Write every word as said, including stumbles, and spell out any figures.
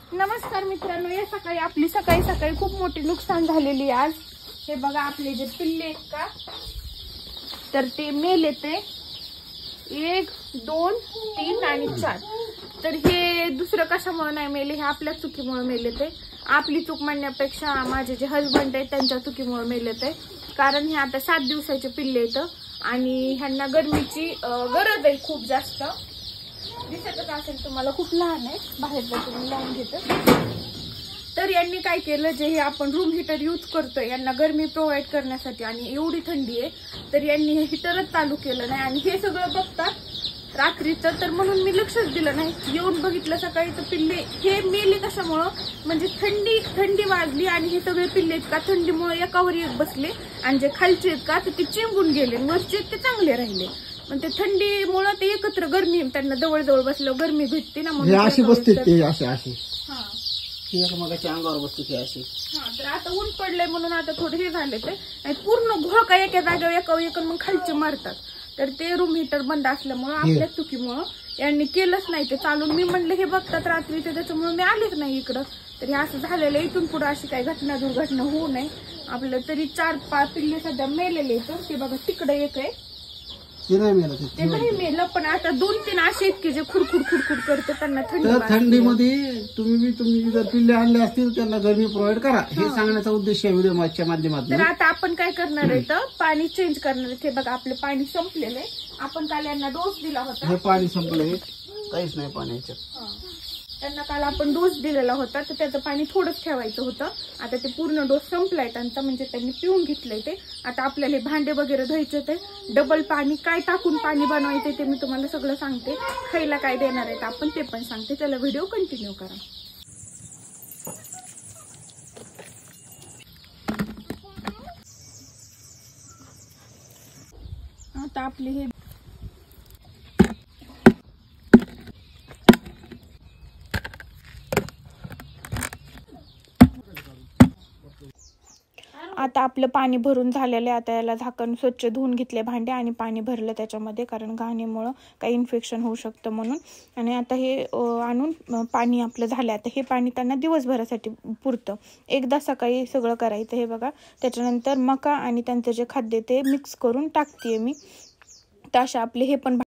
नमस्कार मित्रांनो, या सकाळी आपली सकाळी सकाळी खूप मोठी नुकसान झालेली आज। हे बघा आपले जे पिल्ले आहेत का तर ते मेले, ते एक दोन तीन आणि चार। तर हे दुसरं कशामुळे नाही मेले, हे आपल्या चुकीमुळे मेले। ते आपली चूक म्हणण्यापेक्षा माझे जे हजबंड आहेत त्यांच्या चुकीमुळे मेले ते। कारण हे आता सात दिवसाचे पिल्ले आहेत आणि ह्यांना गरमीची गरज आहे खूप जास्त। दिसतच असेल तुम्हाला, खूप लहान आहे, बाहेरचं तुम्ही लावून घेतं। तर यांनी काय केलं, जे हे आपण रूम हीटर यूज करतोय यांना गरमी प्रोव्हाइड करण्यासाठी आणि एवढी थंडी आहे तर यांनी हे हीटरच चालू केलं नाही आणि हे सगळं बघतात रात्रीचं। तर म्हणून मी लक्षच दिलं नाही, येऊन बघितलं सकाळी तर पिल्ले हे मेले कशामुळं, म्हणजे थंडी थंडी वाजली आणि हे सगळे पिल्ले आहेत का थंडीमुळे एकावर एक बसले आणि जे खालचे आहेत का ते चिंबून गेले, वरचे ते चांगले राहिले। पण ते थंडीमुळे ते एकत्र गरमी, त्यांना जवळ जवळ बसलं गरमी भेटते ना म्हणून अशी बसते ते असे असे हा एकमेकाच्या अंगावर बसते ते अशी। हा तर आता ऊन पडलंय म्हणून आता थोडे हे झाले ते, पूर्ण घोळ का एका जागेवर एका एक मग खालचे मारतात। तर ते रूम हीटर बंद असल्यामुळं आपल्या चुकीमुळं यांनी केलंच नाही ते चालून। मी म्हणले हे बघतात रात्रीचे त्याच्यामुळे मी आलेच नाही इकडं। तरी असं झालेलं, इथून पुढे अशी काही घटना दुर्घटना होऊ नये आपलं। तरी चार पाच पिल्ले सध्या मेलेले तर ते बघा तिकडे एक आहे, ते नाही मेलं ते नाही मेलं, पण आता दोन तीन असे आहेत की जे खुरखुड खुरखुड करते, त्यांना थंडी तर थंडीमध्ये तुम्ही बी तुम्ही जर पिल्ले आणले असतील त्यांना गरमी प्रोव्हाइड करा, हे सांगण्याचा उद्देश आहे व्हिडिओ च्या माध्यमातून। तर आता आपण काय करणार आहे तर पाणी चेंज करणार आहे। बघा आपलं पाणी संपलेलं आहे, आपण काल यांना डोस दिला होता। हे पाणी संपलंय, काहीच नाही पाण्याचं। त्यांना काल आपण डोस दिलेला होता तर त्याचं पाणी थोडंच ठेवायचं होतं। आता ते पूर्ण डोस संपलाय त्यांचा, म्हणजे त्यांनी पिऊन घेतलंय ते। आता आपल्याला भांडे वगैरे धुवायचे, ते डबल पाणी काय टाकून पाणी बनवायचे ते मी तुम्हाला सगळं सांगते। खायला काय देणार आहे आपण ते पण सांगते, त्याला व्हिडिओ कंटिन्यू करा। आता आपले हे आता आपलं पाणी भरून झालेलं आहे। आता याला झाकण स्वच्छ धुवून घेतले भांडे आणि पाणी भरलं त्याच्यामध्ये, कारण घाणीमुळं काही इन्फेक्शन होऊ शकतं म्हणून। आणि आता हे आणून पाणी आपलं झालं, आता हे पाणी त्यांना दिवसभरासाठी पुरतं। एकदा सकाळी सगळं करायचं हे बघा, त्याच्यानंतर मका आणि त्यांचं जे खाद्य ते मिक्स करून टाकते मी। तर अशा आपले हे पण